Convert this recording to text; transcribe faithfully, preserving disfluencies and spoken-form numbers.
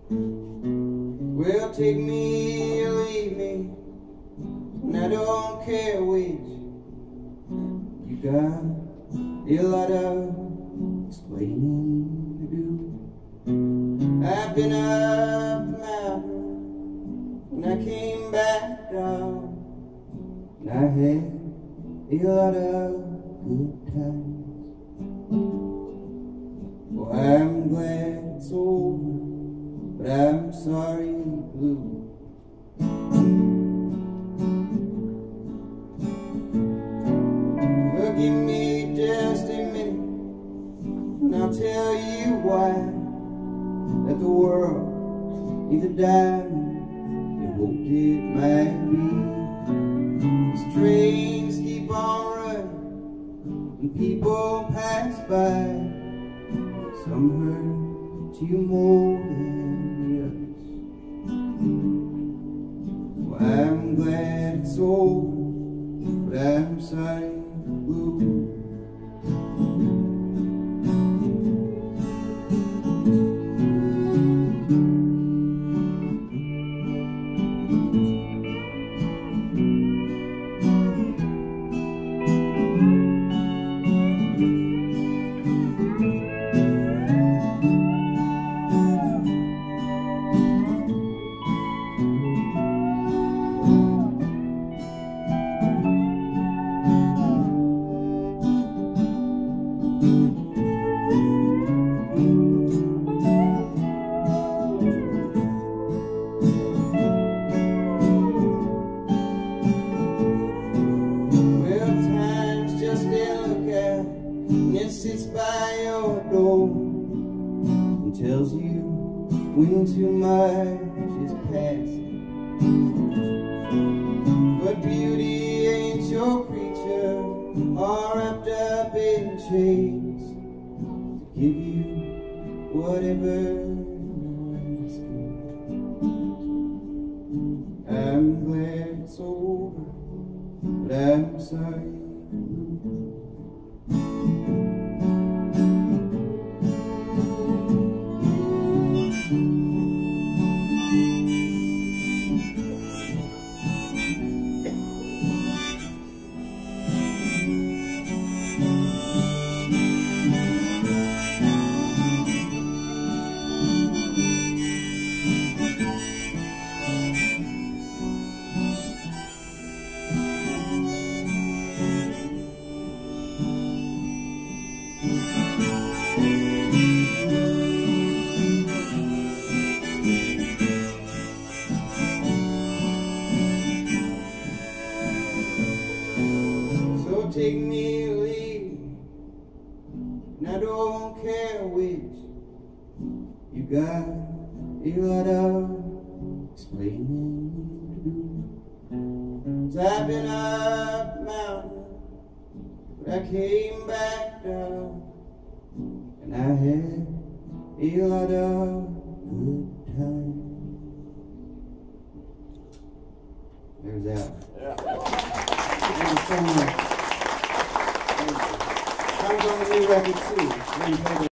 Well, take me or leave me, and I don't care which. You got a lot of explaining to do. I've been up the mountain, and I came back down, and I had a lot of good times. Well, I'm glad it's over, but I'm sorry blue. Well, give me just a minute, and I'll tell you why. That the world needs a diamond you hoped it might be. These trains keep on running, and people pass by. Some hurt you more than the others. Well, I'm glad it's over, but I'm sorry blue. And it sits by your door and tells you when too much is passing. But beauty ain't your creature, all wrapped up in chains to give you whatever you're asking. I'm glad it's over, but I'm sorry. Take me or leave me, and I don't care which. You got a lot of explaining to do. 'Cause I've been up the mountain, but I came back down, and I had a lot of good times. There's that. Yeah. Thank you so much. I'm going to new record too.